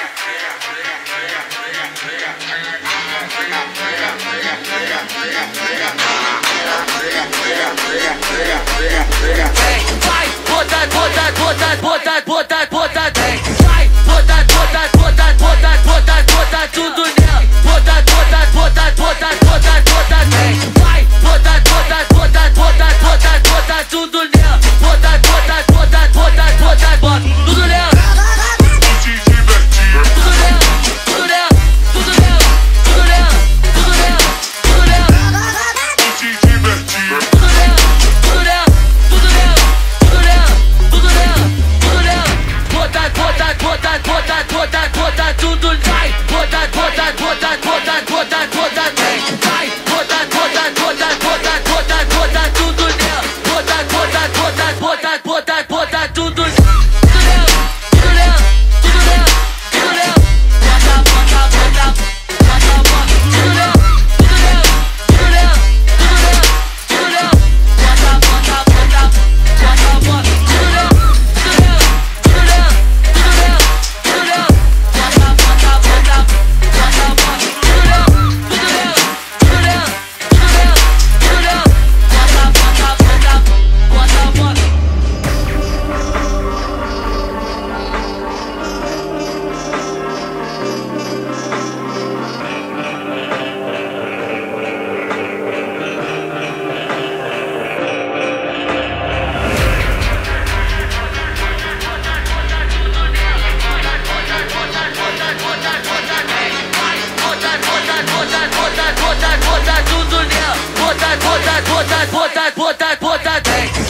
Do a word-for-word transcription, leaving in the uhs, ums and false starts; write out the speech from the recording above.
Bota, bota, bota, bota, bota, bota, vem. Vai, bota, bota, bota, bota, bota, bota tudo nela. Bota, bota, bota, bota, bota, bota, vem. Vai, bota, bota, bota, bota, bota, bota tudo nela. Bota, bota, bota, bota, bota, bota tudo nela. Tudo nela, tudo nela, tudo nela, tudo nela, tudo nela, tudo nela. Tudo nela, tudo nela, tudo nela, tudo nela, tudo nela, tudo nela. Bota, bota, bota, bota, bota, bota tudo, vai. Bota, bota, bota, bota, bota, bota, vem. Vai, bota, bota, bota, bota, bota, bota tudo nela. Bota, bota, bota, bota, bota, bota tudo nela. Tudo nela, tudo nela, tudo nela, tudo nela. Bota, bota, bota, bota, bota tudo nela, tudo nela, tudo nela, tudo nela, tudo nela. Bota, bota, bota, bota, bota tudo nela, tudo nela, tudo nela, tudo nela, tudo nela. Bota, bota, bota, bota, bota tudo nela, tudo nela, tudo nela, tudo nela, tudo nela. Bota, bota, bota, bota, bota. Bota, bota, bota, bota, bota, bota, bota, bota, bota,